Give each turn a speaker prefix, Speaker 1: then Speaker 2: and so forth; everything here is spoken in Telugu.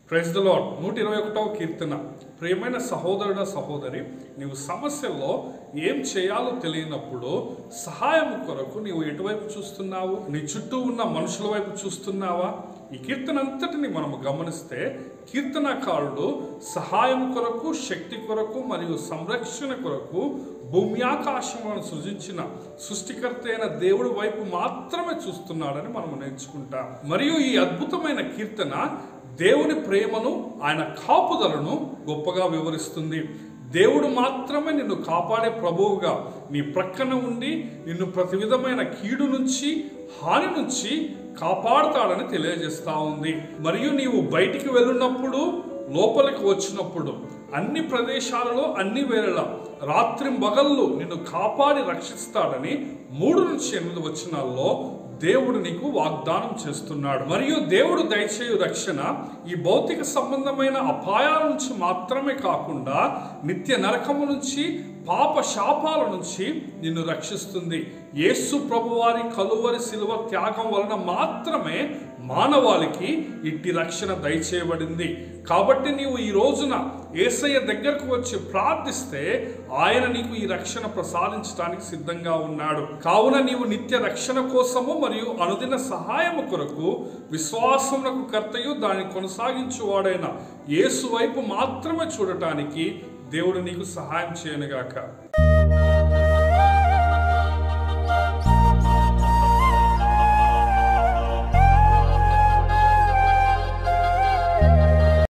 Speaker 1: Praise the lord. 121వ కీర్తన. ప్రియమైన సహోదరుడ సహోదరి, నీవు సమస్యల్లో ఏం చేయాలో తెలియనప్పుడు సహాయం కొరకు నీవు ఎటువైపు చూస్తున్నావు? నీ చుట్టూ ఉన్న మనుషుల వైపు చూస్తున్నావా? ఈ కీర్తన అంతటిని మనము గమనిస్తే కీర్తనకారుడు సహాయం కొరకు, శక్తి కొరకు మరియు సంరక్షణ కొరకు భూమ్యాకాశములను సృజించిన సృష్టికర్త అయిన దేవుడి వైపు మాత్రమే చూస్తున్నాడని మనము నేర్చుకుంటాం. మరియు ఈ అద్భుతమైన కీర్తన దేవుని ప్రేమను, ఆయన కాపుదలను గొప్పగా వివరిస్తుంది. దేవుడు మాత్రమే నిన్ను కాపాడే ప్రభువుగా నీ ప్రక్కన ఉండి నిన్ను ప్రతి విధమైన కీడు నుంచి, హాని నుంచి కాపాడుతాడని తెలియజేస్తా ఉంది. మరియు నీవు బయటికి వెళ్ళినప్పుడు, లోపలికి వచ్చినప్పుడు, అన్ని ప్రదేశాలలో, అన్ని వేళలా, రాత్రింబగళ్ళు నిన్ను కాపాడి రక్షిస్తాడని 3-8 వచనాల్లో దేవుడు నీకు వాగ్దానం చేస్తున్నాడు. మరియు దేవుడు దయచేయు రక్షణ ఈ భౌతిక సంబంధమైన అపాయాల నుంచి మాత్రమే కాకుండా నిత్య నరకము నుంచి, పాప శాపాల నుంచి నిన్ను రక్షిస్తుంది. యేసు ప్రభువారి కలువరి శిలువ త్యాగం వలన మాత్రమే మానవాళికి ఇట్టి రక్షణ దయచేయబడింది. కాబట్టి నీవు ఈ రోజున యేసయ్య దగ్గరకు వచ్చి ప్రార్థిస్తే ఆయన నీకు ఈ రక్షణ ప్రసాదించడానికి సిద్ధంగా ఉన్నాడు. కావున నీవు నిత్య రక్షణ కోసము మరియు అనుదిన సహాయము కొరకు విశ్వాసమునకు కర్తయు దాన్ని కొనసాగించువాడైన యేసు వైపు మాత్రమే చూడటానికి దేవుడు నీకు సహాయం చేయనుగాక.